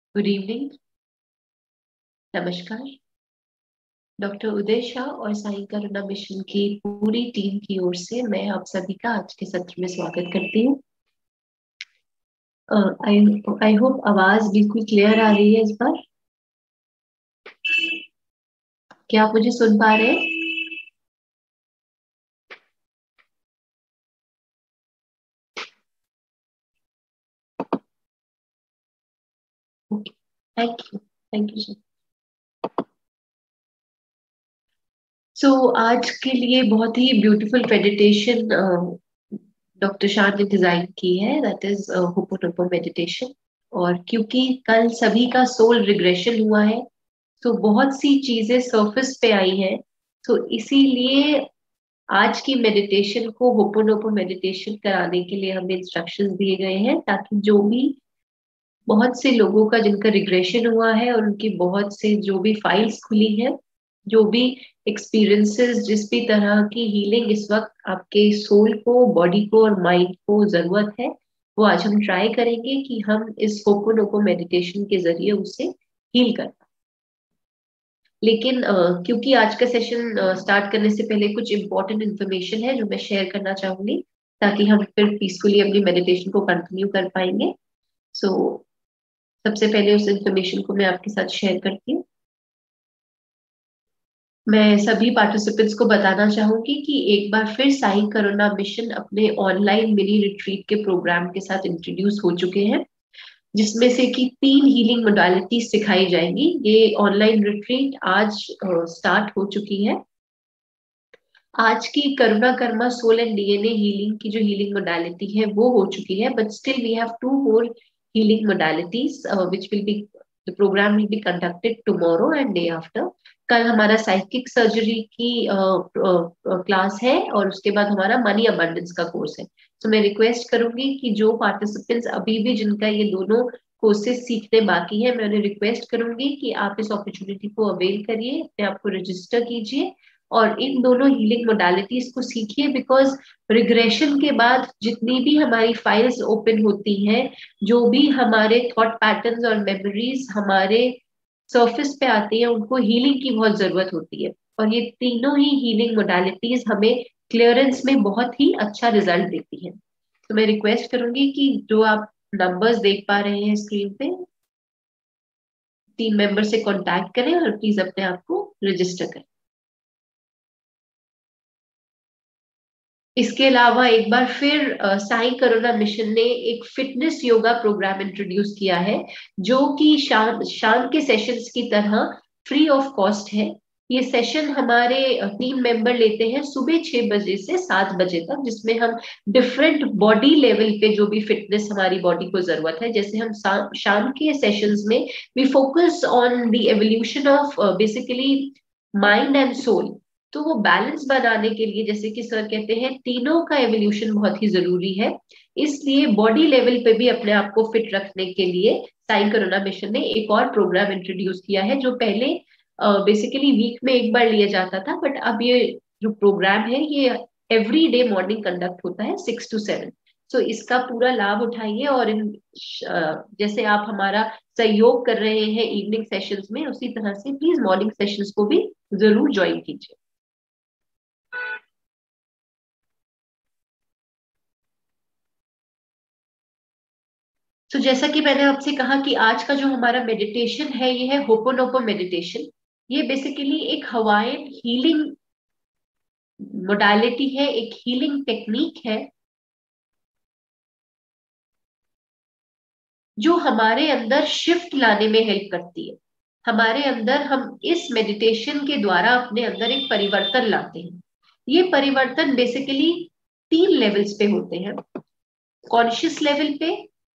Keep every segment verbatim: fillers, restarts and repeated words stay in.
Good evening. नमस्कार। Doctor Uday Shah और Sai Karuna mission की पूरी टीम की ओर से मैं आप सभी का आज के सत्र में स्वागत करती हूँ। आई आई होप आवाज बिल्कुल क्लियर आ रही है इस बार। क्या आप मुझे सुन पा रहे हैं? Okay, thank you thank you sir. So आज के लिए बहुत ही ब्यूटीफुल मेडिटेशन डॉक्टर शाह ने डिजाइन की है, दैट इज होपोनोपो मेडिटेशन। और क्योंकि कल सभी का सोल रिग्रेशन हुआ है, तो बहुत सी चीजें सरफेस पे आई हैं, तो इसीलिए आज की मेडिटेशन को होपोनोपो मेडिटेशन कराने के लिए हमें इंस्ट्रक्शंस दिए गए हैं, ताकि जो भी बहुत से लोगों का जिनका रिग्रेशन हुआ है और उनकी बहुत से जो भी फाइल्स खुली हैं, जो भी एक्सपीरियंसेस, जिस भी तरह की हीलिंग इस वक्त आपके सोल को, बॉडी को और माइंड को जरूरत है, वो आज हम ट्राई करेंगे कि हम इस होपोनोपो मेडिटेशन के जरिए उसे हील कर। लेकिन अ, क्योंकि आज का सेशन स्टार्ट करने से पहले कुछ इंपॉर्टेंट इन्फॉर्मेशन है जो मैं शेयर करना चाहूंगी, ताकि हम फिर पीसफुली अपनी मेडिटेशन को कंटिन्यू कर पाएंगे। सो सबसे पहले उस इन्फॉर्मेशन को मैं आपके साथ शेयर करती हूँ। मैं सभी पार्टिसिपेंट्स को बताना चाहूंगी कि एक बार फिर साई करुणा मिशन अपने ऑनलाइन मिनी रिट्रीट के प्रोग्राम के साथ इंट्रोड्यूस हो चुके हैं, जिसमें से कि तीन हीलिंग मोडालिटी सिखाई जाएंगी। ये ऑनलाइन रिट्रीट आज स्टार्ट हो चुकी है। आज की Karuna karma soul and DNA healing की जो हीलिंग मोडालिटी है वो हो चुकी है, but still we have two more healing modalities which will be, the program will be conducted tomorrow and day after. कल हमारा साइकिक सर्जरी की क्लास है और उसके बाद हमारा मनी अबंडेंस का कोर्स है। तो मैं रिक्वेस्ट करूंगी कि जो पार्टिसिपेंट्स अभी भी जिनका ये दोनों कोर्सेज सीखने बाकी है, मैं उन्हें रिक्वेस्ट करूंगी कि आप इस अपॉर्चुनिटी को अवेल करिए, अपने आप को रजिस्टर कीजिए और इन दोनों हीलिंग मोडालिटीज को सीखिए। बिकॉज रिग्रेशन के बाद जितनी भी हमारी फाइल्स ओपन होती हैं, जो भी हमारे थॉट पैटर्न्स और मेमोरीज हमारे सरफेस पे आती है, उनको हीलिंग की बहुत जरूरत होती है। और ये तीनों ही हीलिंग मोडालिटीज हमें क्लियरेंस में बहुत ही अच्छा रिजल्ट देती है। तो मैं रिक्वेस्ट करूंगी कि जो आप नंबर्स देख पा रहे हैं स्क्रीन पे, टीम मेंबर से कांटेक्ट करें और प्लीज अपने आप को रजिस्टर करें। इसके अलावा एक बार फिर अ, साई करुणा मिशन ने एक फिटनेस योगा प्रोग्राम इंट्रोड्यूस किया है, जो कि शाम शाम के सेशंस की तरह फ्री ऑफ कॉस्ट है। ये सेशन हमारे टीम मेंबर लेते हैं सुबह छह बजे से सात बजे तक, जिसमें हम डिफरेंट बॉडी लेवल पे जो भी फिटनेस हमारी बॉडी को जरूरत है, जैसे हम शाम के सेशंस में we focus on the evolution of basically mind and soul. तो वो बैलेंस बनाने के लिए, जैसे कि सर कहते हैं, तीनों का एवोल्यूशन बहुत ही जरूरी है। इसलिए बॉडी लेवल पे भी अपने आप को फिट रखने के लिए साई करुणा मिशन ने एक और प्रोग्राम इंट्रोड्यूस किया है, जो पहले बेसिकली वीक में एक बार लिया जाता था, बट अब ये जो प्रोग्राम है ये एवरी डे मॉर्निंग कंडक्ट होता है सिक्स टू सेवन। सो इसका पूरा लाभ उठाइए और इन अ, जैसे आप हमारा सहयोग कर रहे हैं इवनिंग सेशंस में, उसी तरह से प्लीज मॉर्निंग सेशंस को भी जरूर ज्वाइन कीजिए। तो जैसा कि मैंने आपसे कहा कि आज का जो हमारा मेडिटेशन है ये है होपोनोपो मेडिटेशन। ये बेसिकली एक हवाईन हीलिंग मोडालिटी है, एक हीलिंग टेक्निक है, जो हमारे अंदर शिफ्ट लाने में हेल्प करती है। हमारे अंदर हम इस मेडिटेशन के द्वारा अपने अंदर एक परिवर्तन लाते हैं। ये परिवर्तन बेसिकली तीन लेवल्स पे होते हैं, कॉन्शियस लेवल पे,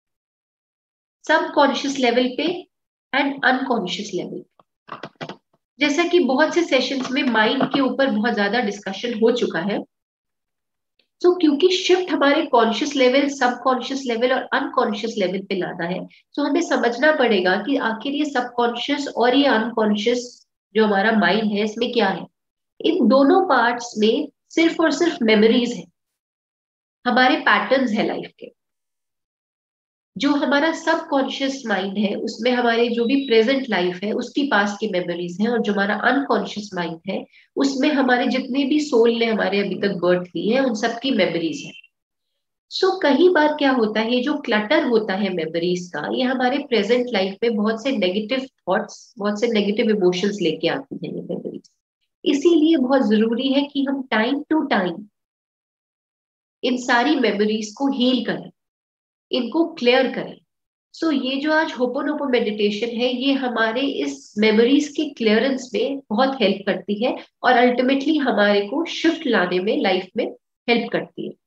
सब कॉन्शियस लेवल पे एंड अनकॉन्शियस लेवल। जैसा कि बहुत से सेशंस में माइंड के ऊपर बहुत ज्यादा डिस्कशन हो चुका है, तो क्योंकि शिफ्ट हमारे conscious level, sub conscious level और अनकॉन्शियस लेवल पे लाना है, तो हमें समझना पड़ेगा कि आखिर ये सब कॉन्शियस और ये अनकॉन्शियस जो हमारा माइंड है, इसमें क्या है। इन दोनों पार्ट्स में सिर्फ और सिर्फ मेमोरीज है, हमारे पैटर्न्स है लाइफ के। जो हमारा सबकॉन्शियस माइंड है उसमें हमारे जो भी प्रेजेंट लाइफ है उसकी पास की मेमोरीज हैं, और जो हमारा अनकॉन्शियस माइंड है उसमें हमारे जितने भी सोल ने हमारे अभी तक बर्थ ली है उन सबकी मेमोरीज है। सो so, कई बार क्या होता है, ये जो क्लटर होता है मेमोरीज का, ये हमारे प्रेजेंट लाइफ में बहुत से नेगेटिव थॉट्स, बहुत से नेगेटिव इमोशंस लेके आती हैं ये मेमोरीज। इसीलिए बहुत जरूरी है कि हम टाइम टू टाइम इन सारी मेमोरीज को हील करें, इनको क्लियर करें। सो so, ये जो आज होपोनोपो मेडिटेशन है ये हमारे इस मेमोरीज के क्लियरेंस में बहुत हेल्प करती है, और अल्टीमेटली हमारे को शिफ्ट लाने में लाइफ में हेल्प करती है।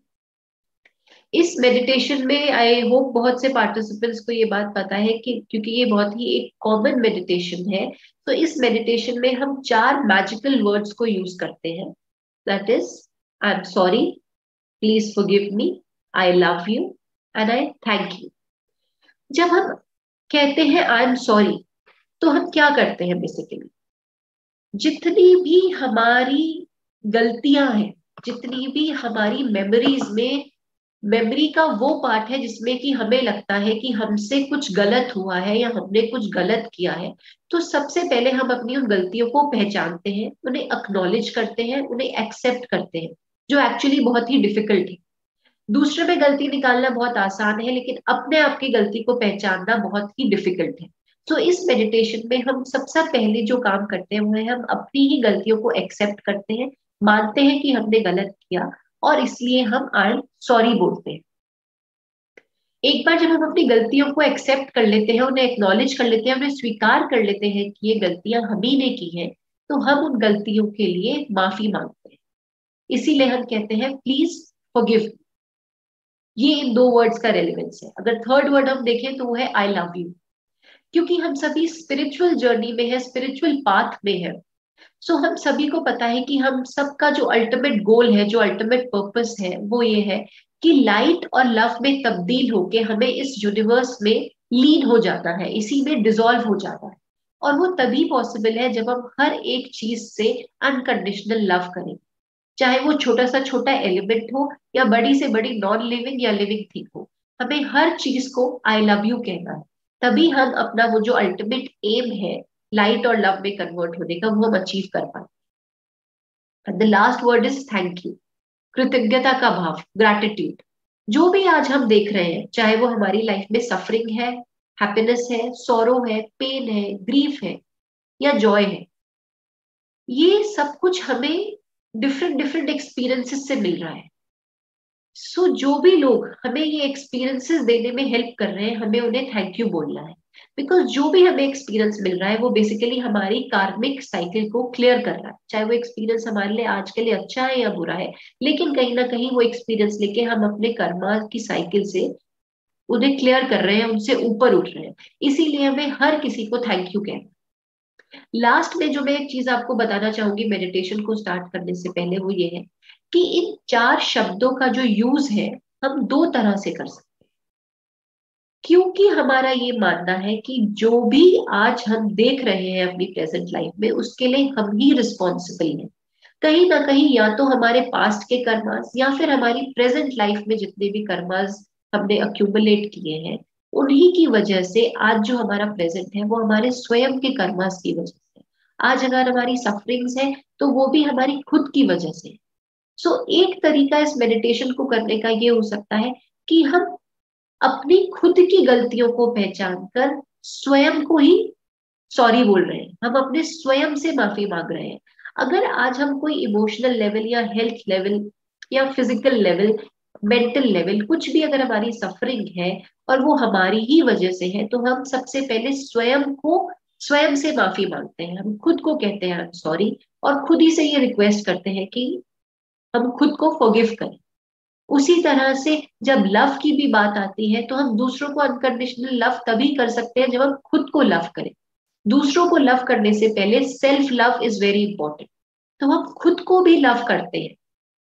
इस मेडिटेशन में आई होप बहुत से पार्टिसिपेंट्स को ये बात पता है कि क्योंकि ये बहुत ही एक कॉमन मेडिटेशन है, तो इस मेडिटेशन में हम चार मैजिकल वर्ड्स को यूज करते हैं। That is I am sorry, please forgive me, I love you and I thank you. जब हम कहते हैं आई एम सॉरी तो हम क्या करते हैं, बेसिकली जितनी भी हमारी गलतियां हैं, जितनी भी हमारी मेमोरीज में, मेमोरी का वो पार्ट है जिसमें कि हमें लगता है कि हमसे कुछ गलत हुआ है या हमने कुछ गलत किया है, तो सबसे पहले हम अपनी उन गलतियों को पहचानते हैं, उन्हें एक्नॉलेज करते हैं, उन्हें एक्सेप्ट करते हैं, जो एक्चुअली बहुत ही डिफिकल्ट है। दूसरे पे गलती निकालना बहुत आसान है, लेकिन अपने आप की गलती को पहचानना बहुत ही डिफिकल्ट है। तो इस मेडिटेशन में हम सबसे पहले जो काम करते हैं वो है हम अपनी ही गलतियों को एक्सेप्ट करते हैं, मानते हैं कि हमने गलत किया, और इसलिए हम आई एम सॉरी बोलते हैं। एक बार जब हम अपनी गलतियों को एक्सेप्ट कर लेते हैं, उन्हें एक्नॉलेज कर लेते हैं, उन्हें स्वीकार कर लेते हैं कि ये गलतियां हम ही ने की हैं, तो हम उन गलतियों के लिए माफी मांगते हैं। इसीलिए हम कहते हैं प्लीज फॉरगिव। ये इन दो वर्ड्स का रेलेवेंस है। अगर थर्ड वर्ड हम देखें तो वो है आई लव यू, क्योंकि हम सभी स्पिरिचुअल जर्नी में है, स्पिरिचुअल पाथ में है। सो so, हम सभी को पता है कि हम सबका जो अल्टीमेट गोल है, जो अल्टीमेट पर्पस है, वो ये है कि लाइट और लव में तब्दील होके हमें इस यूनिवर्स में लीन हो जाता है, इसी में डिसॉल्व हो जाता है। और वो तभी पॉसिबल है जब हम हर एक चीज से अनकंडीशनल लव करें, चाहे वो छोटा सा छोटा एलिमेंट हो या बड़ी से बड़ी नॉन लिविंग या लिविंग थिंग हो। हमें हर चीज को आई लव यू कहना है, तभी हम अपना वो जो अल्टीमेट एम है लाइट और लव में कन्वर्ट होने का, वो हम अचीव कर पाए। The last word is thank you, कृतज्ञता का भाव, ग्रैटिट्यूड। जो भी आज हम देख रहे हैं, चाहे वो हमारी लाइफ में सफरिंग है, हैप्पीनेस है, सॉरो है, पेन है, ग्रीफ है या जॉय है, ये सब कुछ हमें डिफरेंट डिफरेंट एक्सपीरियंसेस से मिल रहा है। सो so, जो भी लोग हमें ये एक्सपीरियंसेस देने में हेल्प कर रहे हैं, हमें उन्हें थैंक यू बोलना है। बिकॉज जो भी हमें एक्सपीरियंस मिल रहा है वो बेसिकली हमारी कार्मिक साइकिल को क्लियर कर रहा है, चाहे वो एक्सपीरियंस हमारे लिए आज के लिए अच्छा है या बुरा है, लेकिन कहीं ना कहीं वो एक्सपीरियंस लेके हम अपने कर्मा की साइकिल से उन्हें क्लियर कर रहे हैं, उनसे ऊपर उठ रहे हैं। इसीलिए हमें हर किसी को थैंक यू कहना। लास्ट में जो मैं एक चीज आपको बताना चाहूंगी मेडिटेशन को स्टार्ट करने से पहले, वो ये है कि इन चार शब्दों का जो यूज है हम दो तरह से कर सकते हैं। क्योंकि हमारा ये मानना है कि जो भी आज हम देख रहे हैं अपनी प्रेजेंट लाइफ में, उसके लिए हम ही रिस्पॉन्सिबल हैं। कहीं ना कहीं या तो हमारे पास्ट के कर्मास या फिर हमारी प्रेजेंट लाइफ में जितने भी कर्मास हमने अक्यूमुलेट किए हैं, उन्हीं की वजह से आज जो हमारा प्रेजेंट है वो हमारे स्वयं के कर्मास की वजह से। आज अगर हमारी सफरिंग्स है तो वो भी हमारी खुद की वजह से। सो so, एक तरीका इस मेडिटेशन को करने का ये हो सकता है कि हम अपनी खुद की गलतियों को पहचान कर स्वयं को ही सॉरी बोल रहे हैं, हम अपने स्वयं से माफी मांग रहे हैं। अगर आज हम कोई इमोशनल लेवल या हेल्थ लेवल या फिजिकल लेवल, मेंटल लेवल, कुछ भी अगर हमारी सफरिंग है और वो हमारी ही वजह से है, तो हम सबसे पहले स्वयं को, स्वयं से माफी मांगते हैं, हम खुद को कहते हैं सॉरी, और खुद ही से ये रिक्वेस्ट करते हैं कि हम खुद को फॉरगिव करें। उसी तरह से जब लव की भी बात आती है तो हम दूसरों को अनकंडीशनल लव तभी कर सकते हैं जब हम खुद को लव करें। दूसरों को लव करने से पहले self love is very important. तो हम खुद को भी लव करते हैं,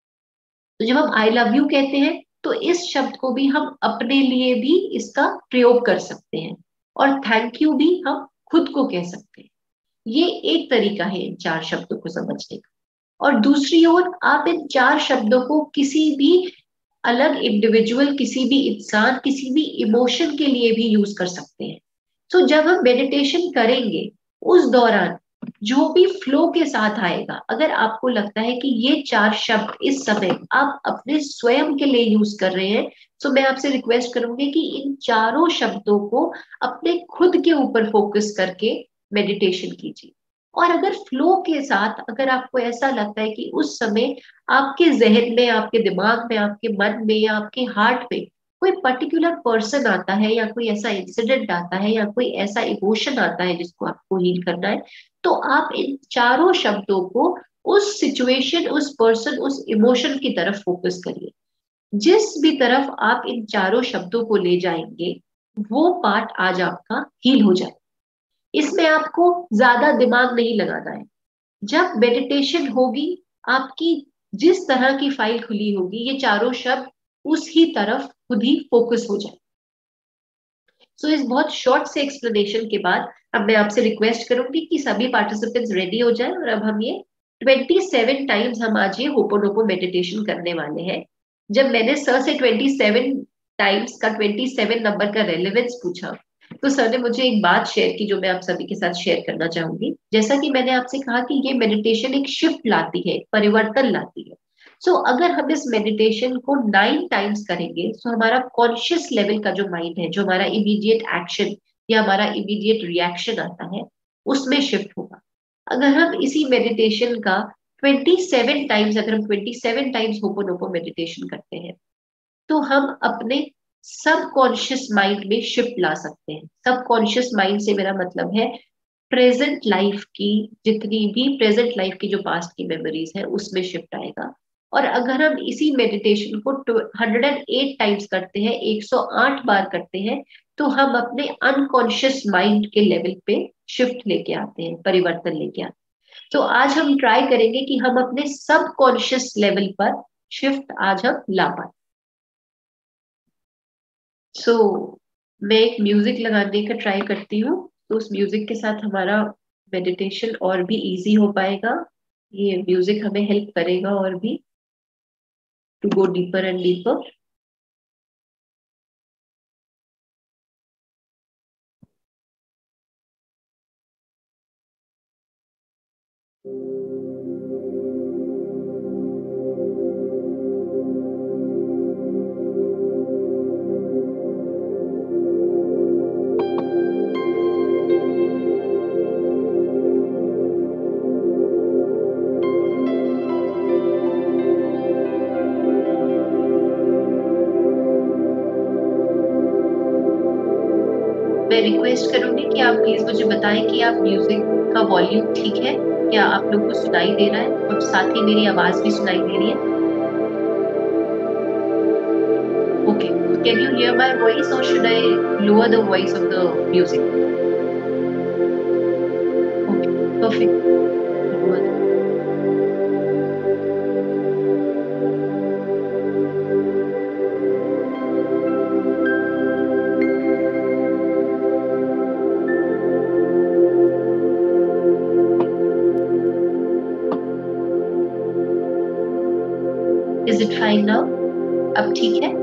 तो जब हम आई लव यू कहते हैं तो इस शब्द को भी हम अपने लिए भी इसका प्रयोग कर सकते हैं, और थैंक यू भी हम खुद को कह सकते हैं। ये एक तरीका है इन चार शब्दों को समझने का। और दूसरी ओर आप इन चार शब्दों को किसी भी अलग इंडिविजुअल, किसी भी इंसान किसी भी इमोशन के लिए भी यूज कर सकते हैं। तो so, जब हम मेडिटेशन करेंगे उस दौरान जो भी फ्लो के साथ आएगा, अगर आपको लगता है कि ये चार शब्द इस समय आप अपने स्वयं के लिए यूज कर रहे हैं, तो मैं आपसे रिक्वेस्ट करूंगी कि इन चारों शब्दों को अपने खुद के ऊपर फोकस करके मेडिटेशन कीजिए। और अगर फ्लो के साथ, अगर आपको ऐसा लगता है कि उस समय आपके जहन में, आपके दिमाग में, आपके मन में या आपके हार्ट में कोई पर्टिकुलर पर्सन आता है या कोई ऐसा इंसिडेंट आता है या कोई ऐसा इमोशन आता है जिसको आपको हील करना है, तो आप इन चारों शब्दों को उस सिचुएशन, उस पर्सन, उस इमोशन की तरफ फोकस करिए। जिस भी तरफ आप इन चारों शब्दों को ले जाएंगे वो पार्ट आज आपका हील हो जाए। इसमें आपको ज्यादा दिमाग नहीं लगाना है। जब मेडिटेशन होगी, आपकी जिस तरह की फाइल खुली होगी, ये चारों शब्द उस ही तरफ खुद ही फोकस हो जाए। सो so, इस बहुत शॉर्ट से एक्सप्लेनेशन के बाद अब मैं आपसे रिक्वेस्ट करूंगी कि सभी पार्टिसिपेंट्स रेडी हो जाएं और अब हम ये सत्ताईस टाइम्स हम आज ये होपोनोपो मेडिटेशन करने वाले हैं। जब मैंने सर से सत्ताईस टाइम्स का सत्ताईस नंबर का रेलेवेंस पूछा, तो सर ने मुझे एक बात शेयर की जो मैं आप सभी के साथ शेयर करना चाहूंगी। जैसा कि मैंने आपसे कहा कि ये मेडिटेशन एक शिफ्ट लाती है, परिवर्तन लाती है। सो so, अगर हम इस मेडिटेशन को नाइन टाइम्स करेंगे तो so हमारा कॉन्शियस लेवल का जो माइंड है, जो हमारा इमीडिएट एक्शन या हमारा इमीडिएट रिएक्शन आता है, उसमें शिफ्ट होगा। अगर हम इसी मेडिटेशन का सत्ताईस टाइम्स, अगर हम सत्ताईस टाइम्स होपोनोपो मेडिटेशन करते हैं, तो हम अपने सबकॉन्शियस माइंड में शिफ्ट ला सकते हैं। सबकॉन्शियस माइंड से मेरा मतलब है प्रेजेंट लाइफ की, जितनी भी प्रेजेंट लाइफ की जो पास्ट की मेमोरीज है उसमें शिफ्ट आएगा। और अगर हम इसी मेडिटेशन को हंड्रेड एंड एट टाइम्स करते हैं, एक सौ आठ बार करते हैं, तो हम अपने अनकॉन्शियस माइंड के लेवल पे शिफ्ट लेके आते हैं, परिवर्तन लेके आते हैं। तो आज हम ट्राई करेंगे कि हम अपने सबकॉन्शियस लेवल पर शिफ्ट आज हम ला पाए। सो so, मैं एक म्यूजिक लगाने का ट्राई करती हूँ, तो उस म्यूजिक के साथ हमारा मेडिटेशन और भी इजी हो पाएगा। ये म्यूजिक हमें हेल्प करेगा और भी to go deeper and deeper. मैं रिक्वेस्ट करूंगी कि आप प्लीज मुझे बताएं कि आप म्यूजिक का वॉल्यूम ठीक है, क्या आप लोग को सुनाई दे रहा है और साथ ही मेरी आवाज भी सुनाई दे रही है? Okay, can you hear my voice और should I lower the voice of the music? Okay, perfect. Is it fine now? अब ठीक है?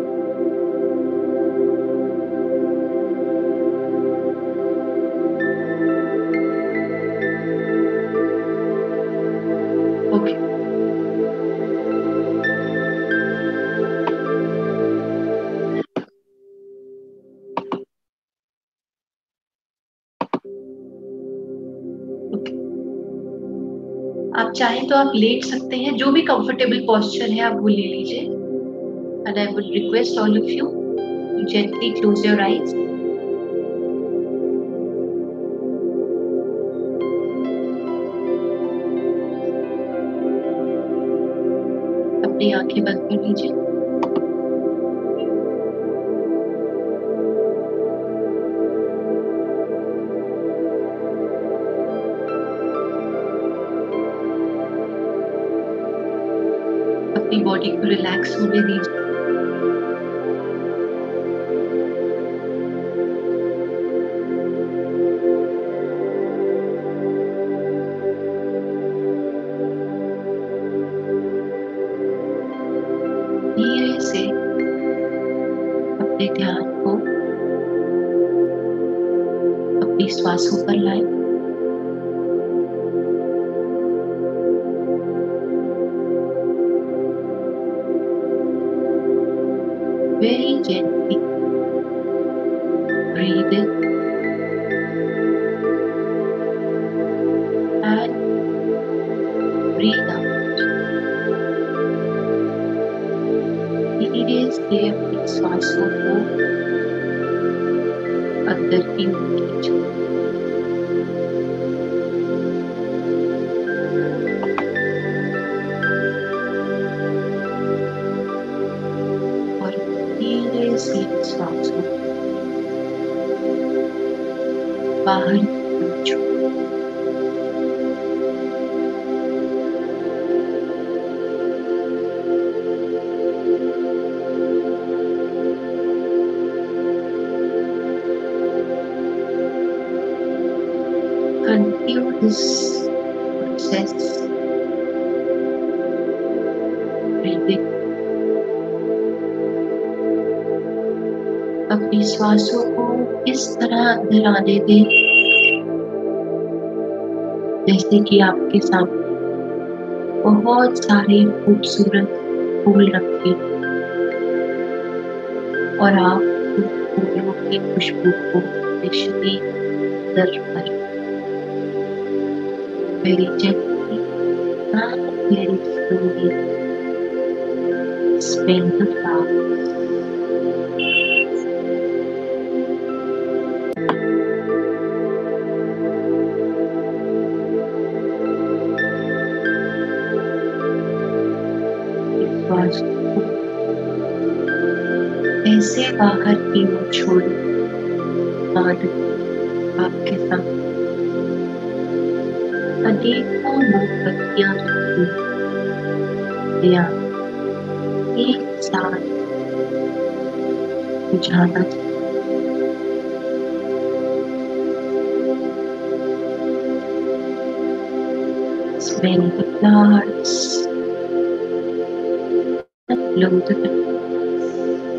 Okay, okay. आप चाहें तो आप लेट सकते हैं, जो भी कंफर्टेबल पोस्चर है आप वो ले लीजिए। And I would request all of you to gently close your eyes. अपनी आंखें बंद कर लीजिए। अपनी बॉडी को रिलैक्स होने दीजिए। धीरे अपनी श्वासों पर लाएं। Very gently breathe in and breathe out. धीरे से अपनी श्वासों को अंदर की ओर खींचो और धीरे से श्वासों को बाहर खींचो। Continue this process, breathing. अपनी श्वासों को इस तरह अंदर आने दें जैसे कि आपके सामने बहुत सारे खूबसूरत फूल रखे और आप उन फूलों की खुशबू को अपने शरीर अंदर भरें। Very gently and very slowly spin the flowers. श्वास को ऐसे बाहर की ओर छोड़ें मानो आपके सामने अनेकों मोमबत्तियां रखी या एक साथ बुझाना चाहिए। Smell the flowers and blow the candles.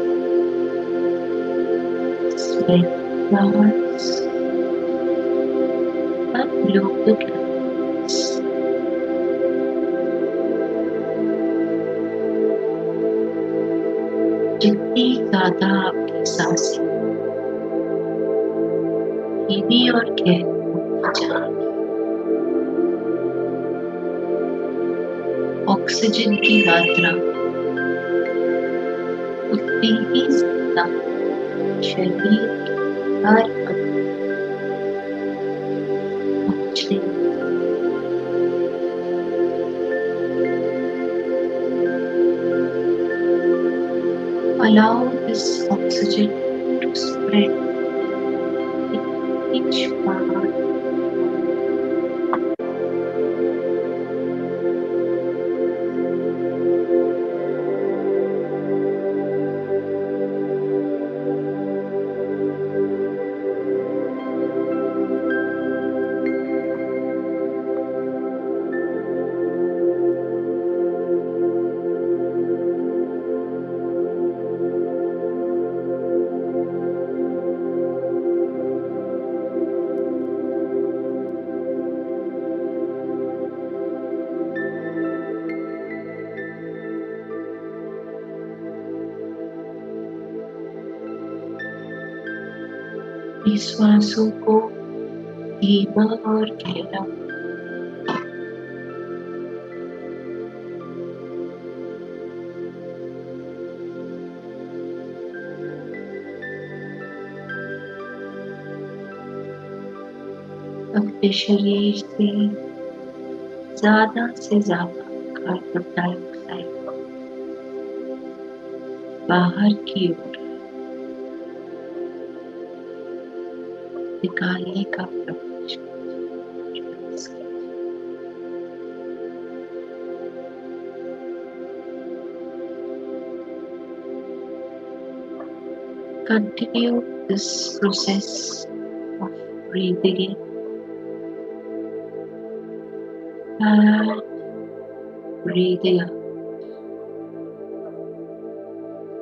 Smell the flowers and blow the candles. जितनी ज्यादा आपकी सांसें धीमी और गहरी होती जाएंगी, ऑक्सीजन की मात्रा उतनी ही ज्यादा शरीर के हर अंग पहुंचने allow this oxygen to spread in each part श्वासों को धीमा और गहरा अपने शरीर से ज्यादा से ज्यादा कार्बन डाइऑक्साइड बाहर की ओर निकालने का प्रयास कीजिए। Continue this process of breathing in and breathing out.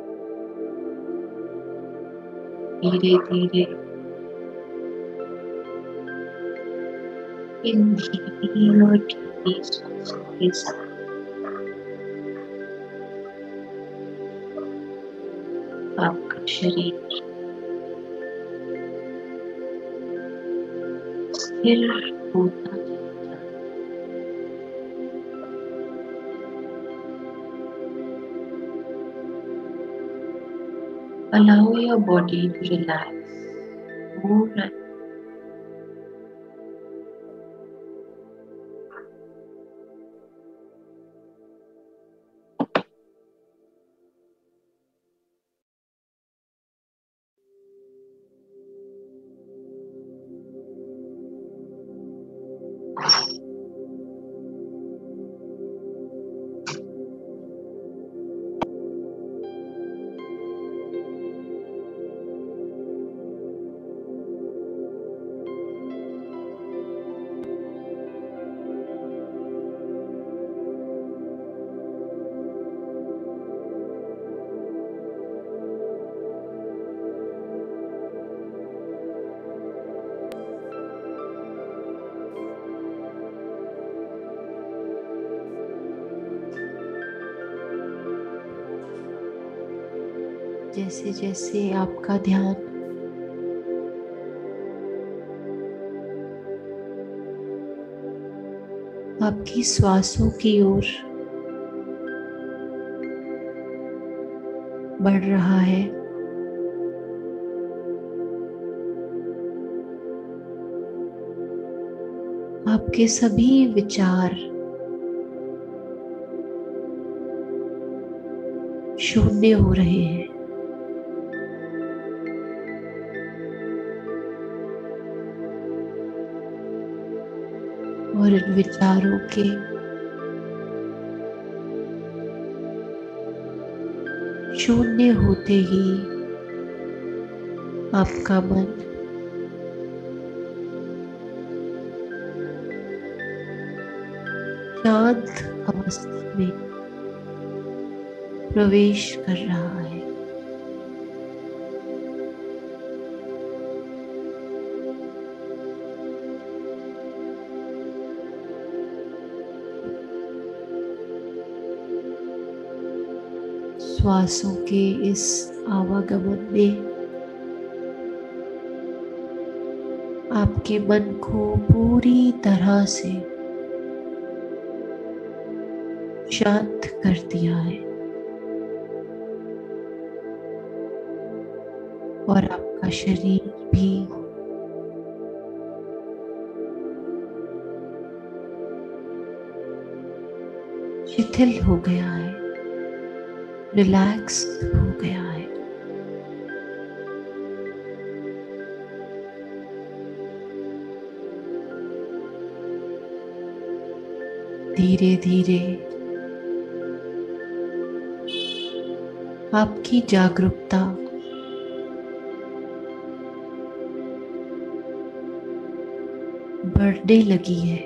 धीरे धीरे इन धीमी और गहरी सांसों के साथ आपका शरीर स्थिर होता चला जाता है। Allow your body to relax more and जैसे जैसे आपका ध्यान आपकी श्वासों की ओर बढ़ रहा है, आपके सभी विचार शून्य हो रहे हैं। और इन विचारों के शून्य होते ही आपका मन शांत अवस्था में प्रवेश कर रहा है। श्वासों के इस आवागमन में आपके मन को पूरी तरह से शांत कर दिया है और आपका शरीर भी शिथिल हो गया है, रिलैक्स हो गया है। धीरे धीरे आपकी जागरूकता बढ़ने लगी है।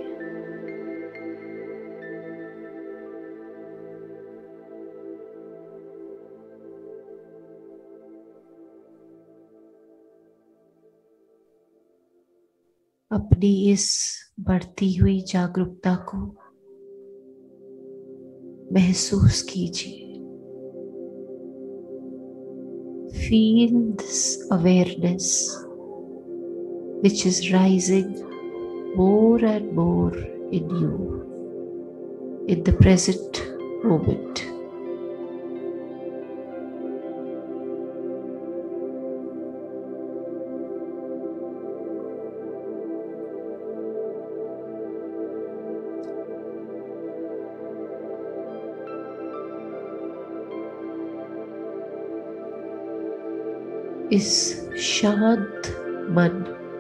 अपनी इस बढ़ती हुई जागरूकता को महसूस कीजिए। Feel this awareness which is rising more and more in you in the present moment. इस शांत मन,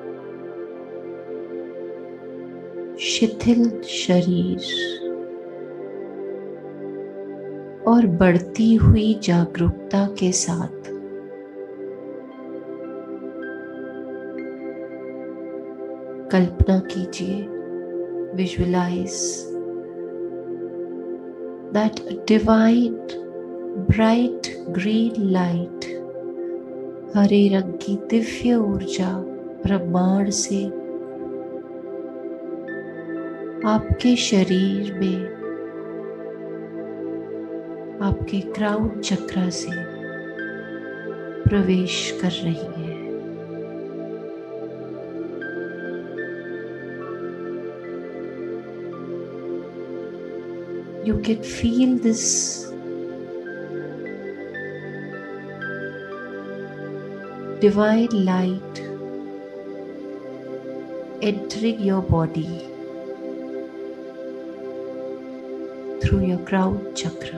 शिथिल शरीर और बढ़ती हुई जागरूकता के साथ कल्पना कीजिए, visualize that divine bright green light, हरे रंग की दिव्य ऊर्जा ब्रह्मांड से आपके शरीर में आपके क्राउन चक्र से प्रवेश कर रही है। You can feel this divine light entering your body through your crown chakra.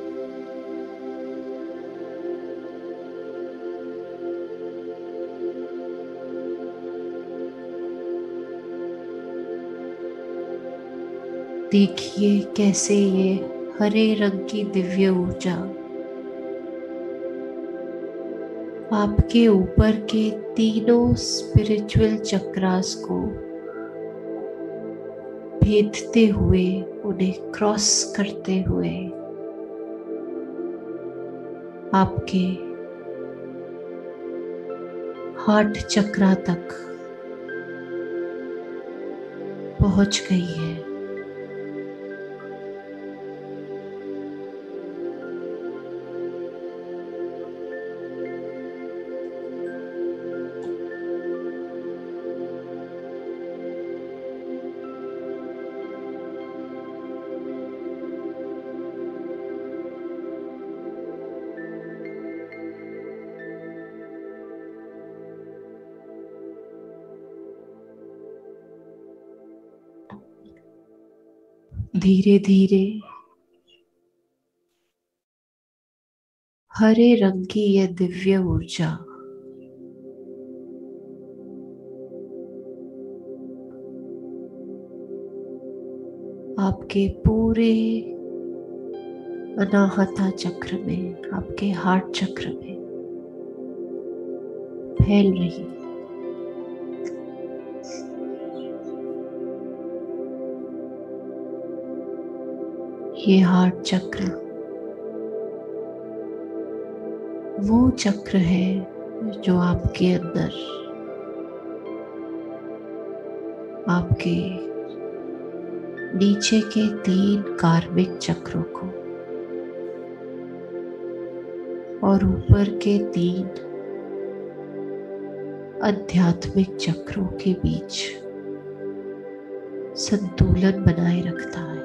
देखिए कैसे ये हरे रंग की दिव्य ऊर्जा आपके ऊपर के तीनों स्पिरिचुअल चक्रास को भेदते हुए, उन्हें क्रॉस करते हुए आपके हार्ट चक्रा तक पहुंच गई है। धीरे धीरे हरे रंग की यह दिव्य ऊर्जा आपके पूरे अनाहता चक्र में, आपके हार्ट चक्र में फैल रही है। ये हार्ट चक्र वो चक्र है जो आपके अंदर आपके नीचे के तीन कार्मिक चक्रों को और ऊपर के तीन आध्यात्मिक चक्रों के बीच संतुलन बनाए रखता है।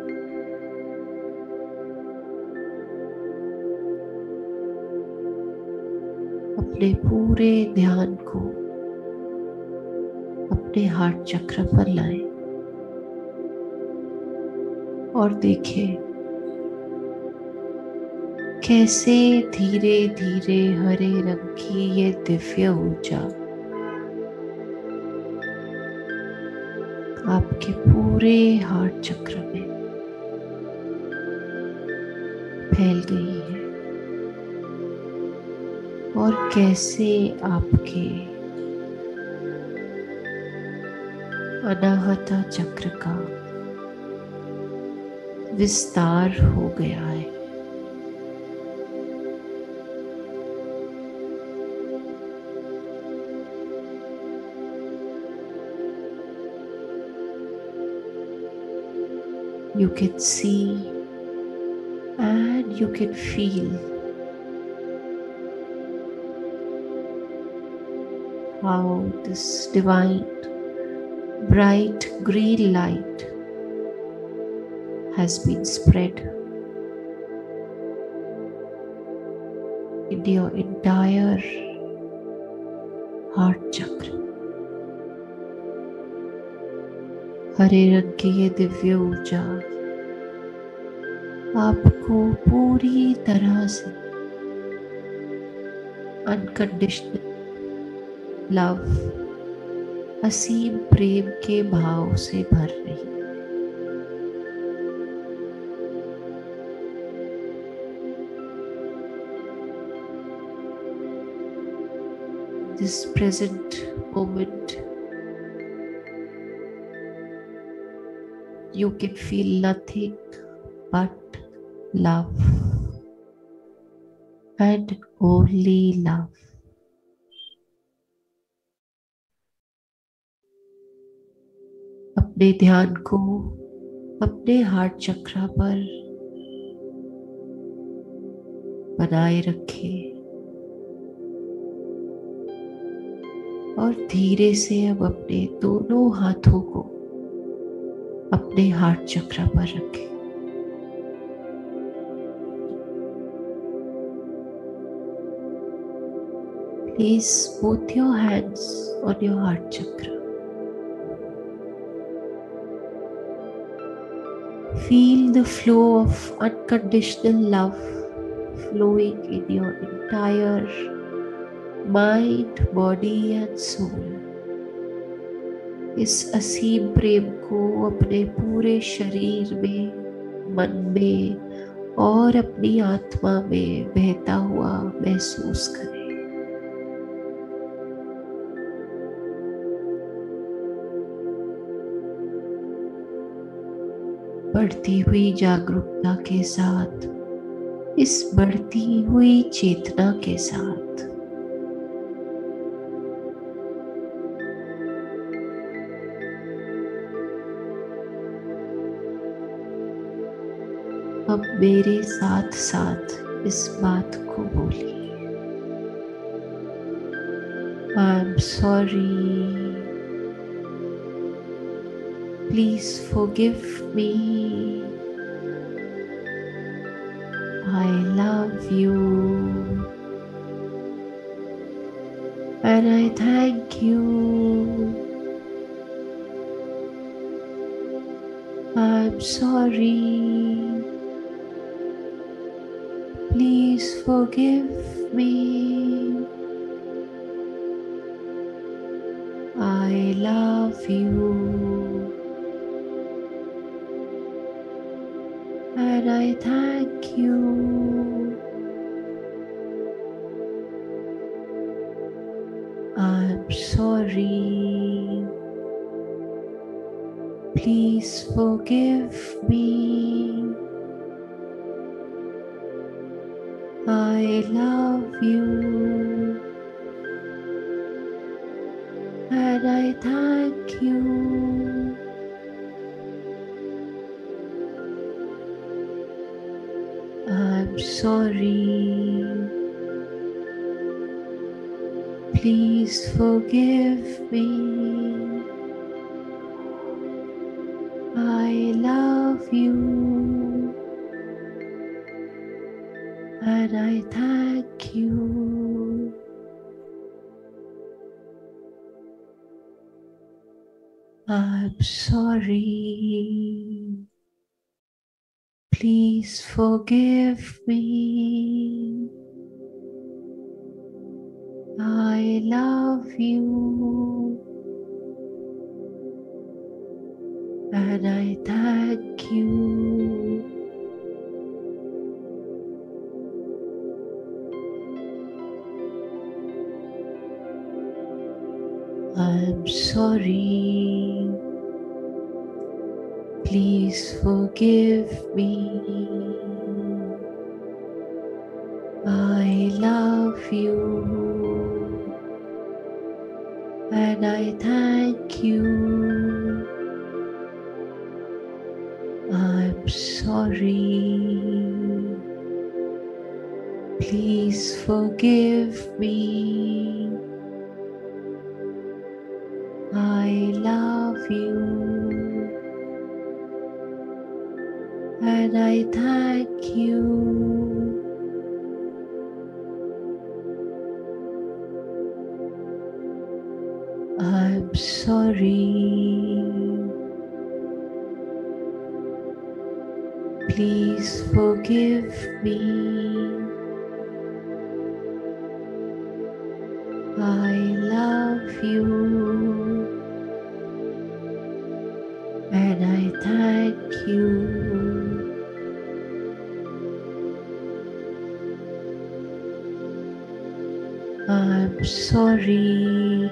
अपने पूरे ध्यान को अपने हार्ट चक्र पर लाएं और देखें कैसे धीरे धीरे हरे रंग की ये दिव्य ऊर्जा आपके पूरे हार्ट चक्र में फैल गई है और कैसे आपके अनाहता चक्र का विस्तार हो गया है। You can see and you can feel how this divine bright green light has been spread in your entire heart chakra. हरे रंग की ये दिव्य ऊर्जा आपको पूरी तरह से अनकंडीशनल लव, असीम प्रेम के भाव से भर रही है। This present moment, you can feel nothing but love and only love. अपने ध्यान को अपने हार्ट चक्र पर बनाए रखें और धीरे से अब अपने दोनों हाथों को अपने हार्ट चक्र पर रखें। Place both your hands on your heart chakra. Feel the flow of unconditional love flowing in your entire mind, body and soul. इस असीम प्रेम को अपने पूरे शरीर में, मन में और अपनी आत्मा में बहता हुआ महसूस करें। बढ़ती हुई जागरूकता के साथ, इस बढ़ती हुई चेतना के साथ अब मेरे साथ साथ इस बात को बोलिए। I am sorry, please forgive me. I love you and I thank you. I'm sorry. Please forgive me. I love you. And I thank you. I'm sorry. Please forgive me. I love you. And I thank you. I'm sorry. Please forgive me. I love you. And I thank you. I'm sorry. Please forgive me. I love you. And I thank you. I'm sorry. Please forgive me. I love you. And I thank you. I'm sorry. Please forgive me. I love you. And I thank you. I'm sorry. Please forgive me. I love you. And I thank you. I'm sorry.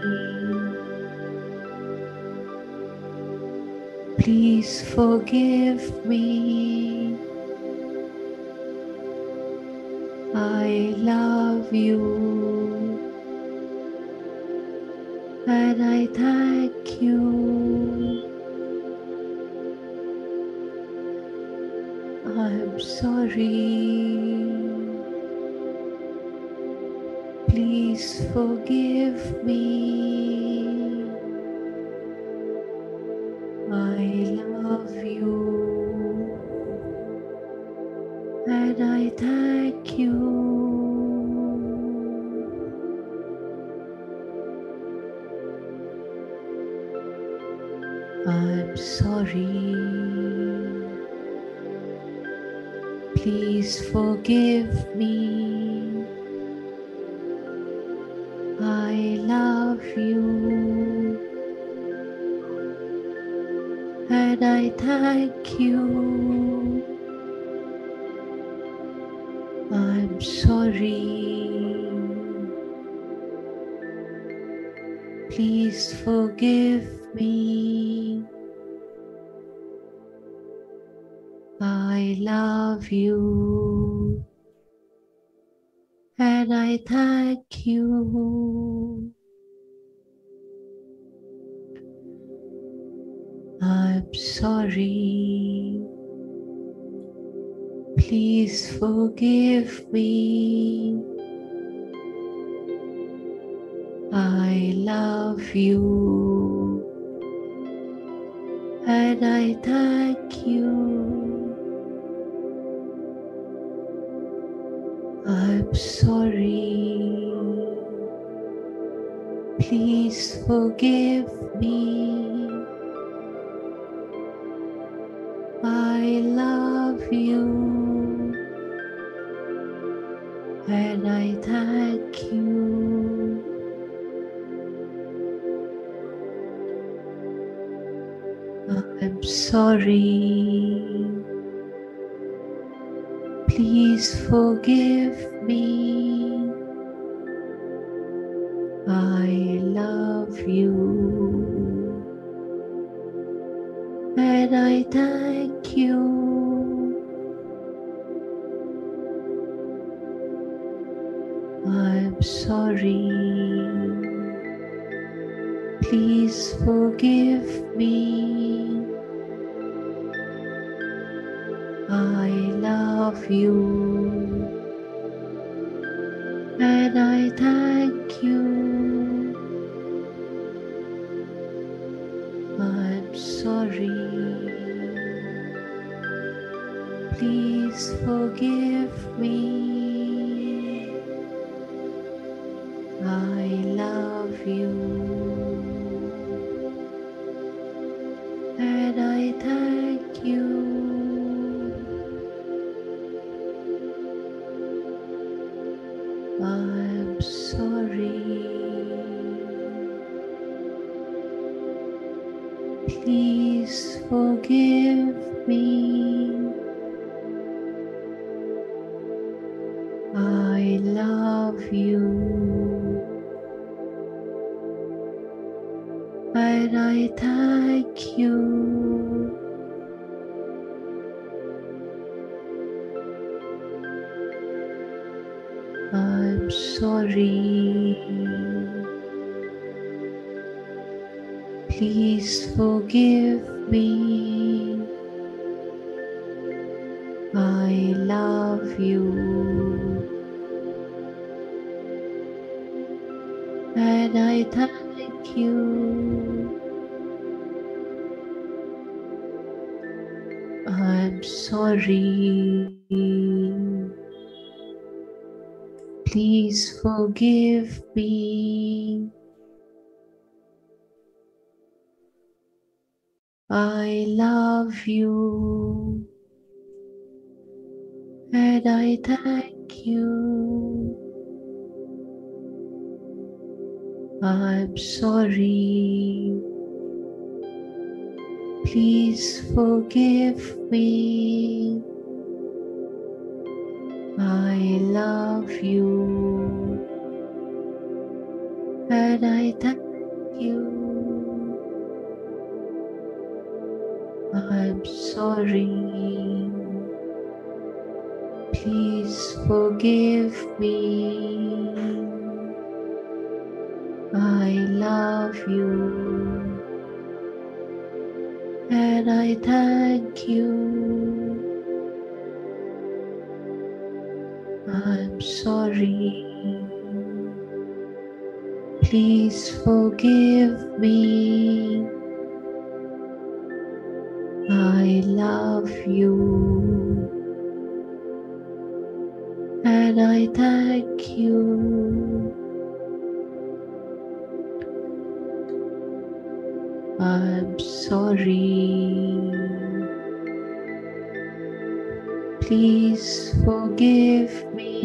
Please forgive me. I love you. And I thank you. sorry. Please forgive me. I love you and I thank you. I'm sorry. Please forgive me. I love you and I thank you. I'm sorry. Please forgive me. I love you and I thank you. I'm sorry. Please forgive me. I love you and I thank you. I'm sorry. Please forgive me. I love you and I thank you. I'm sorry. Please forgive me. I love you and I thank you. I'm sorry. Please forgive me. I love you and I thank you. I'm sorry. Please forgive me. I love you and I thank you. I'm sorry. Please forgive me. I love you and I thank you. I'm sorry. Please forgive me. I love you and I thank you. I'm sorry. Please forgive me. I love you and I thank you. I'm sorry. Please forgive me. I love you and I thank you. I'm sorry. Please forgive me. I love you and I thank you. I'm sorry. Please forgive me. I love you and I thank you. I'm sorry. Please forgive me.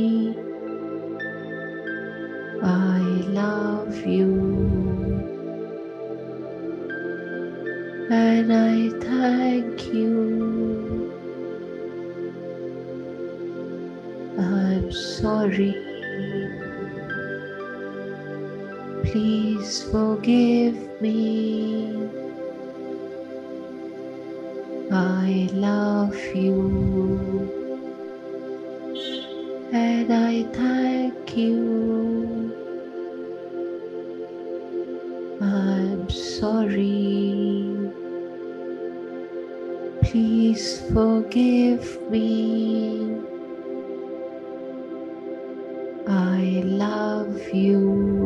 I love you and I thank you. I'm sorry. Please forgive me. I love you and I thank you. I'm sorry. Please forgive me. I love you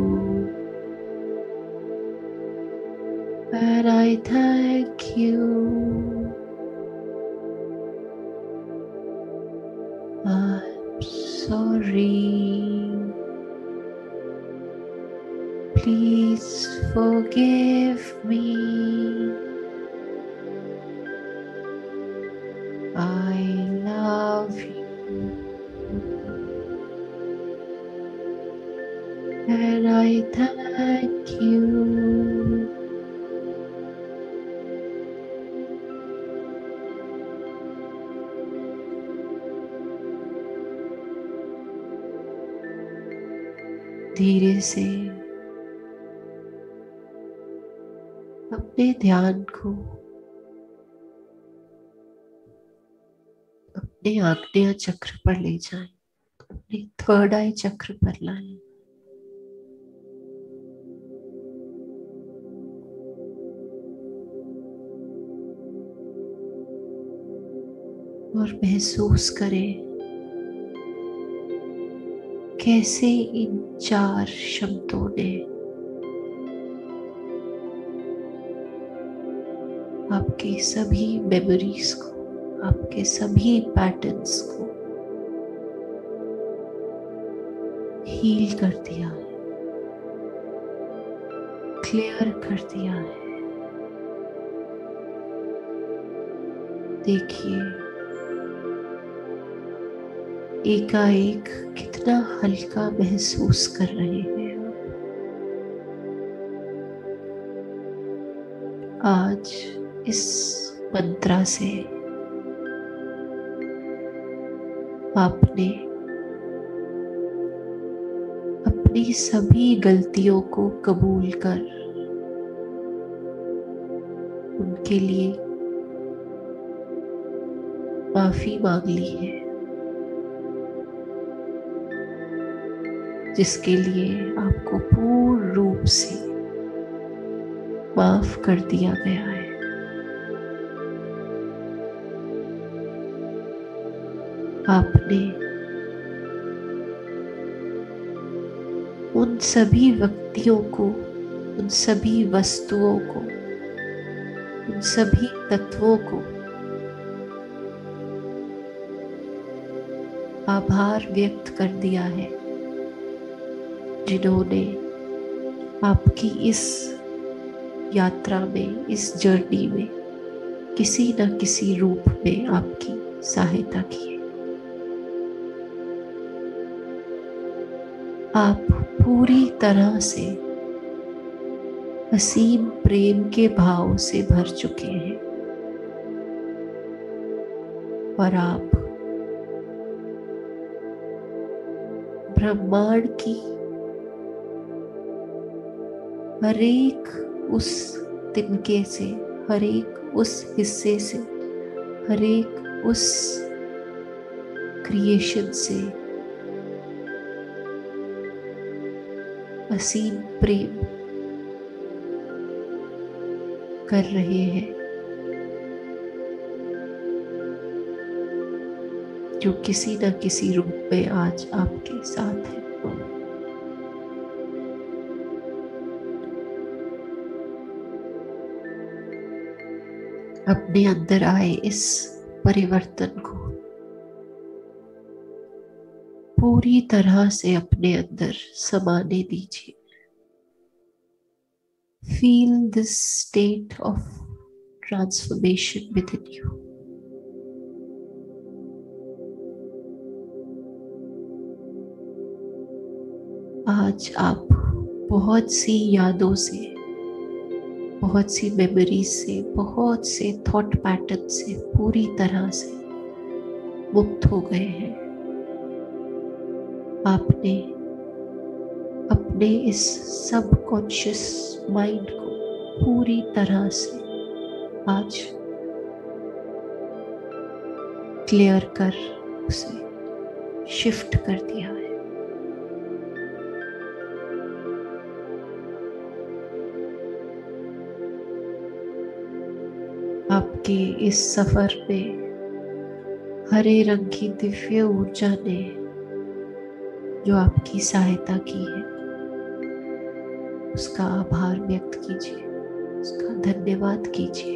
and I thank you. I'm sorry. Please forgive me. I love you and I thank you. धीरे से अपने ध्यान को अपने आग्नेय चक्र पर ले जाएं, अपने थर्ड आई चक्र पर लाएं। और महसूस करें कैसे इन चार शब्दों ने आपके सभी मेमोरीज को, आपके सभी पैटर्न्स को हील कर दिया है, क्लियर कर दिया है। देखिए एकाएक कितना हल्का महसूस कर रहे हैं आप। आज इस मंत्रा से आपने अपनी सभी गलतियों को कबूल कर उनके लिए माफी मांग ली है, जिसके लिए आपको पूर्ण रूप से माफ कर दिया गया है। आपने उन सभी व्यक्तियों को, उन सभी वस्तुओं को, उन सभी तत्वों को आभार व्यक्त कर दिया है जिन्होंने आपकी इस यात्रा में, इस जर्नी में किसी न किसी रूप में आपकी सहायता की है। आप पूरी तरह से असीम प्रेम के भाव से भर चुके हैं और आप ब्रह्मांड की हर एक उस तिनके से, हर एक उस हिस्से से, हर एक उस क्रिएशन से असीम प्रेम कर रहे हैं। जो किसी न किसी रूप में आज आपके साथ है। अपने अंदर आए इस परिवर्तन को पूरी तरह से अपने अंदर समाने दीजिए। Feel this state of transformation within you. आज आप बहुत सी यादों से, बहुत सी मेमोरीज से, बहुत से थॉट पैटर्न से पूरी तरह से मुक्त हो गए हैं। आपने अपने इस सबकॉन्शियस माइंड को पूरी तरह से आज क्लियर कर उसे शिफ्ट कर दिया है। आपके इस सफर में हरे रंग की दिव्य ऊर्जा ने जो आपकी सहायता की है, उसका आभार व्यक्त कीजिए, उसका धन्यवाद कीजिए।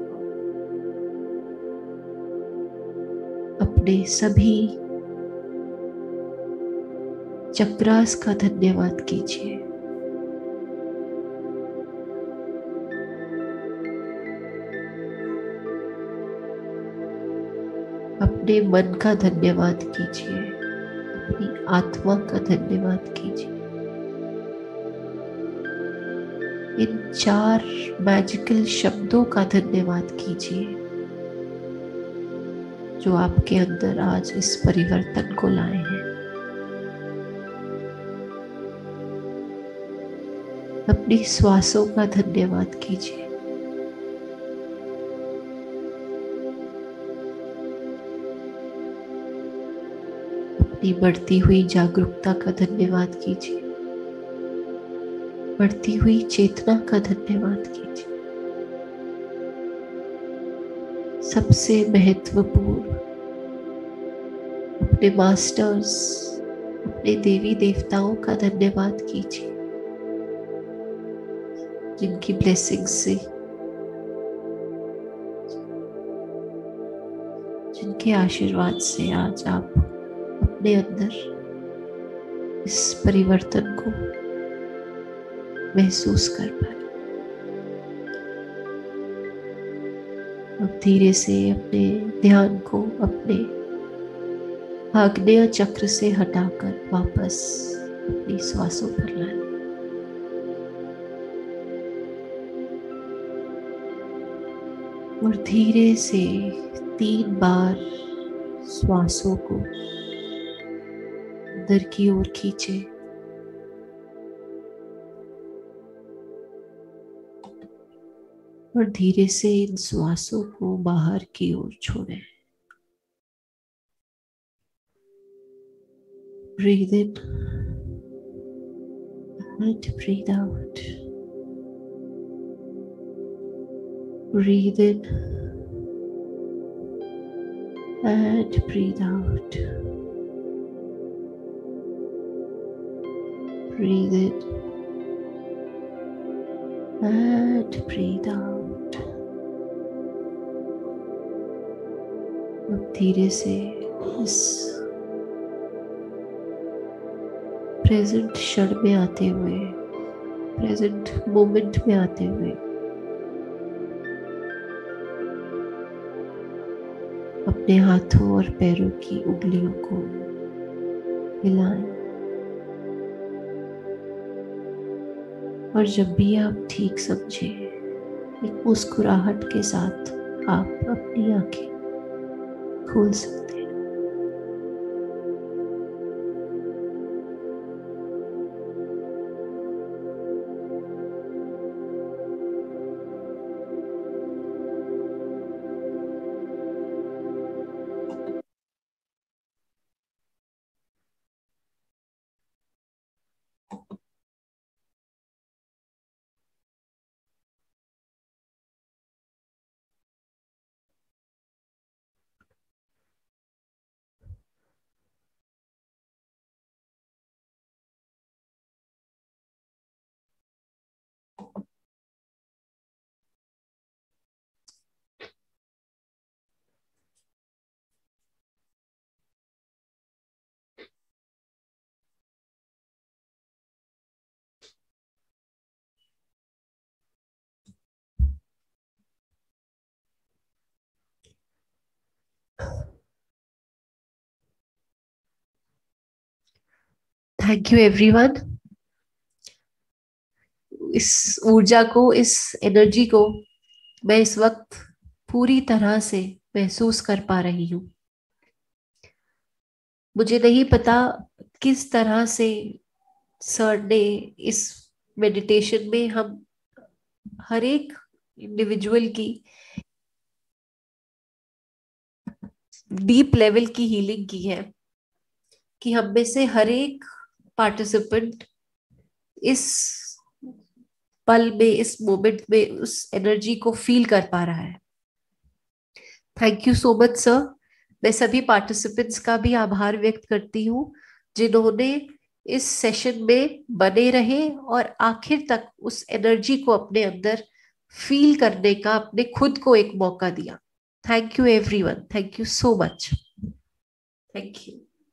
अपने सभी चक्रास का धन्यवाद कीजिए। अपने मन का धन्यवाद कीजिए, अपनी आत्मा का धन्यवाद कीजिए। इन चार मैजिकल शब्दों का धन्यवाद कीजिए जो आपके अंदर आज इस परिवर्तन को लाए हैं। अपनी श्वासों का धन्यवाद कीजिए। अपनी बढ़ती हुई जागरूकता का धन्यवाद कीजिए। बढ़ती हुई चेतना का धन्यवाद कीजिए। सबसे महत्वपूर्ण अपने मास्टर्स, अपने देवी देवताओं का धन्यवाद कीजिए, जिनकी ब्लेसिंग से, जिनके आशीर्वाद से आज आप अपने अंदर इस परिवर्तन को महसूस कर पाए। अब धीरे से अपने ध्यान को अपने आग्नेय चक्र से हटाकर वापस अपनी श्वासों पर लाएं। और धीरे से तीन बार श्वासों को अंदर की ओर खींचे और धीरे से इन श्वासों को बाहर की ओर छोड़ें। Breathe in and breathe out. Breathe in and breathe out. Breathe in and breathe out. अब धीरे से इस प्रेजेंट क्षण में आते हुए, प्रेजेंट मोमेंट में आते हुए अपने हाथों और पैरों की उंगलियों को हिलाएं। और जब भी आप ठीक समझे, एक मुस्कुराहट के साथ आप अपनी आंखें खोल सकते हैं। Thank you everyone. इस ऊर्जा को, इस एनर्जी को मैं इस वक्त पूरी तरह से महसूस कर पा रही हूँ। मुझे नहीं पता किस तरह से सर ने इस मेडिटेशन में हम हर एक इंडिविजुअल की डीप लेवल की हीलिंग की है, कि हम में से हर एक पार्टिसिपेंट इस पल में, इस मोमेंट में उस एनर्जी को फील कर पा रहा है। Thank you so much sir. मैं सभी पार्टिसिपेंट्स का भी आभार व्यक्त करती हूँ जिन्होंने इस सेशन में बने रहे और आखिर तक उस एनर्जी को अपने अंदर फील करने का अपने खुद को एक मौका दिया। Thank you everyone, thank you so much, thank you.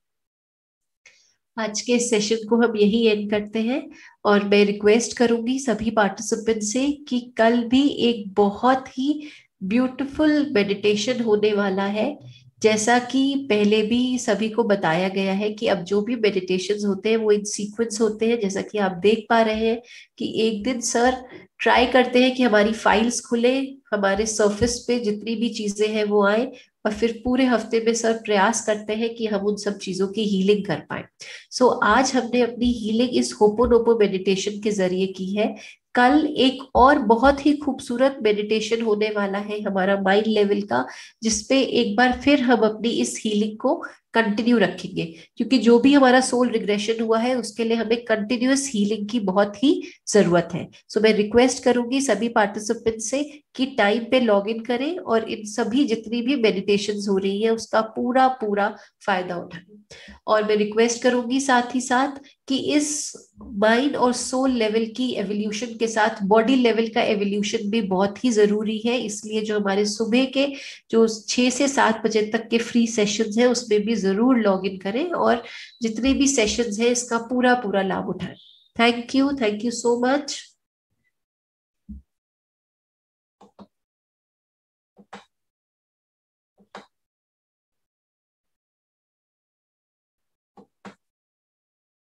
आज के सेशन को हम यही एंड करते हैं और मैं रिक्वेस्ट करूंगी सभी पार्टिसिपेंट से कि कल भी एक बहुत ही ब्यूटीफुल मेडिटेशन होने वाला है। जैसा कि पहले भी सभी को बताया गया है कि अब जो भी मेडिटेशंस होते हैं वो इन सीक्वेंस होते हैं। जैसा कि आप देख पा रहे हैं कि एक दिन सर ट्राई करते हैं कि हमारी फाइल्स खुले, हमारे सरफेस पे जितनी भी चीजें हैं वो आए, और फिर पूरे हफ्ते में सर प्रयास करते हैं कि हम उन सब चीजों की हीलिंग कर पाए। सो so, आज हमने अपनी हीलिंग इस होपोनोपो मेडिटेशन के जरिए की है। कल एक और बहुत ही खूबसूरत मेडिटेशन होने वाला है हमारा माइंड लेवल का, जिसपे एक बार फिर हम अपनी इस हीलिंग को कंटिन्यू रखेंगे, क्योंकि जो भी हमारा सोल रिग्रेशन हुआ है उसके लिए हमें कंटिन्यूअस हीलिंग की बहुत ही जरूरत है। सो so, मैं रिक्वेस्ट करूंगी सभी पार्टिसिपेंट से कि टाइम पे लॉग इन करें और इन सभी जितनी भी मेडिटेशंस हो रही है उसका पूरा पूरा फायदा उठाएं। और मैं रिक्वेस्ट करूंगी साथ ही साथ कि इस माइंड और सोल लेवल की एवोल्यूशन के साथ बॉडी लेवल का एवोल्यूशन भी बहुत ही जरूरी है। इसलिए जो हमारे सुबह के जो छह से सात बजे तक के फ्री सेशंस है उसमें भी जरूर लॉग इन करें और जितने भी सेशंस है इसका पूरा पूरा लाभ उठाएं। Thank you, thank you so much.